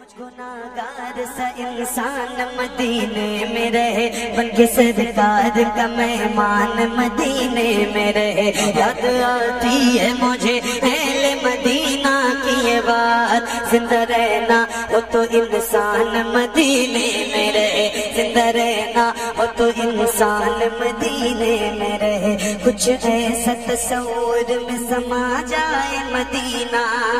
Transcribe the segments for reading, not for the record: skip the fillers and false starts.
گناہگار سا انسان مدینے میں رہے، بن کے سرکار کا مہمان مدینے میں رہے۔ یاد آتی ہے مجھے اہل مدینہ کی یہ بات، زندہ رہنا ہو تو انسان مدینے میں رہے، زندہ رہنا ہو تو انسان مدینے میں رہے۔ کچھ ایسا تصور میں سما جائے مدینہ،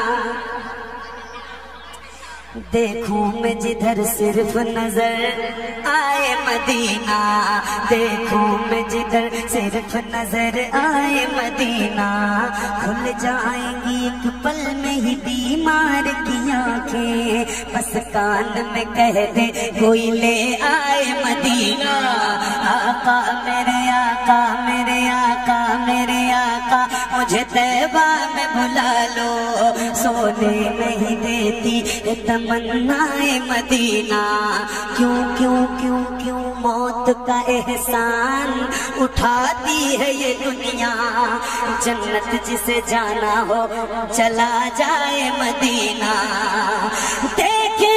دیکھوں میں جدھر صرف نظر آئے مدینہ، دیکھوں میں جدھر صرف نظر آئے مدینہ۔ کھل جائیں گی ایک پل میں ہی بیمار کی آنکھیں، بس کان میں کہہ دے کوئی لے آئے مدینہ۔ آقا میرے آقا میرے آقا میرے آقا، مجھے طیبہ میں بھلا لو، سونے نہیں دیتی تمنا مدینہ۔ کیوں کیوں کیوں کیوں موت کا احسان اٹھاتی ہے یہ دنیا، جنت جسے جانا ہو چلا جائے مدینہ۔ دیکھے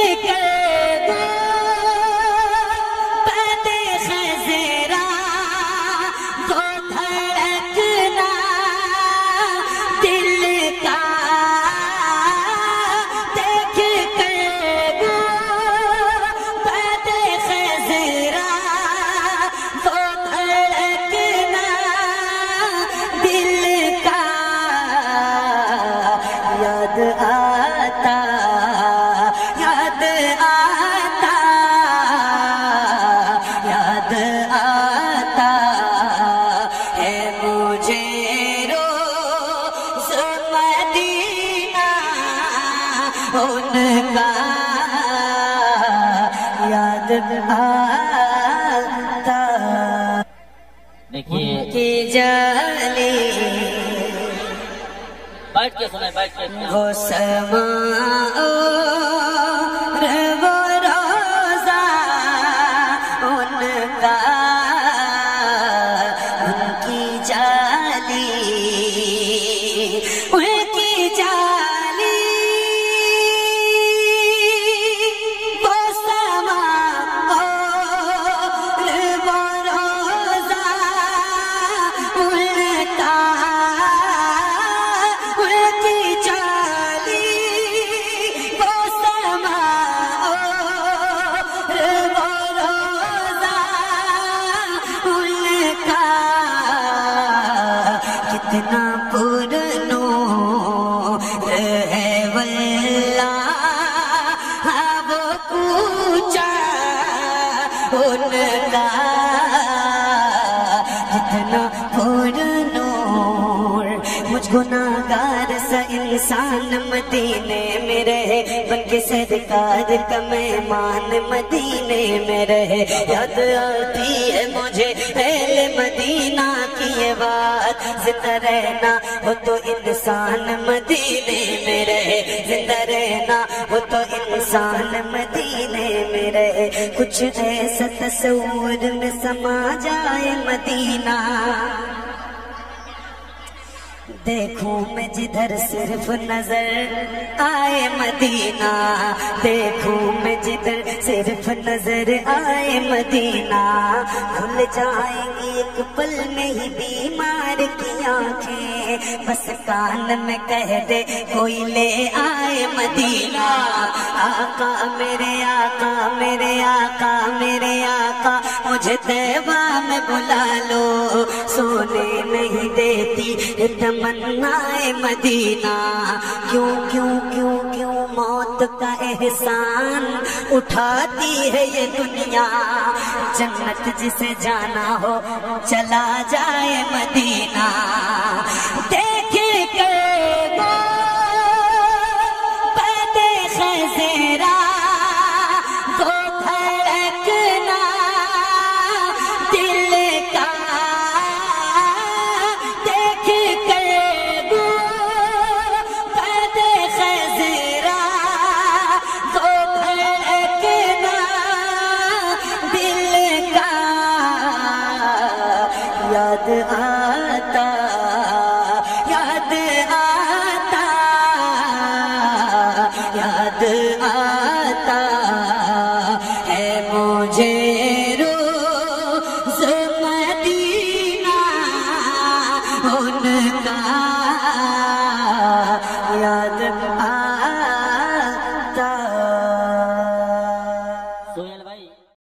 کی جالی بیٹھ کے سنائیں، بیٹھ کے وہ سما اور وہ روزہ ان کا، ان کی جالی ان کی جالی، وہ سما اور وہ روزہ ان کا، کتنا پر نور ہے واللہ، وہ کوچا ان کا، کتنا پر نور۔ مجھ گناہگار سا انسان مدینے میں رہے، بن کے سرکار کا مہمان مدینے میں رہے۔ یاد آتی ہے مجھے اہل مدینہ کی یہ بات، زندہ رہنا ہو تو انسان مدینے میں رہے، زندہ رہنا ہو تو انسان مدینے میں رہے۔ کچھ ایسا تصور میں سما جائے مدینہ، دیکھوں میں جدھر صرف نظر آئے مدینہ، دیکھوں میں جدھر صرف نظر آئے مدینہ۔ کھل جائیں گی ایک پل میں ہی بیمار کی آنکھیں، بس کان میں کہہ دے کوئی لے آئے مدینہ۔ آقا میرے آقا میرے آقا میرے آقا، مجھے طیبہ میں بھلا لو، سونے نہیں دیتی تمنا مدینہ۔ کیوں کیوں کیوں کیوں موت کا احسان اٹھاتی ہے یہ دنیا، جنت جسے جانا ہو چلا جائے مدینہ۔ دیکھے کہ وہ پردے خزیرہ کو دھڑکنا دل کا، یاد آتا ان کا